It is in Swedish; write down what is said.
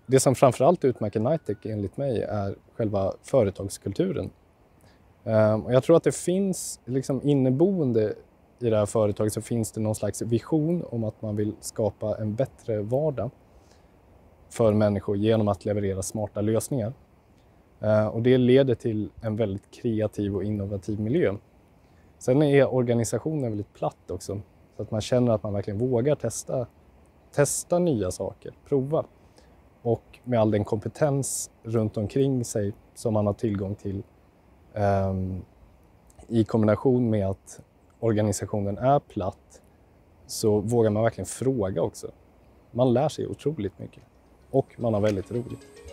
det som framförallt utmärker Knightec enligt mig är själva företagskulturen. Och jag tror att det finns liksom inneboende i det här företaget, så finns det någon slags vision om att man vill skapa en bättre vardag för människor genom att leverera smarta lösningar. Och det leder till en väldigt kreativ och innovativ miljö. Sen är organisationen väldigt platt också, så att man känner att man verkligen vågar testa nya saker, prova. Och med all den kompetens runt omkring sig som man har tillgång till i kombination med att organisationen är platt, så vågar man verkligen fråga också. Man lär sig otroligt mycket och man har väldigt roligt.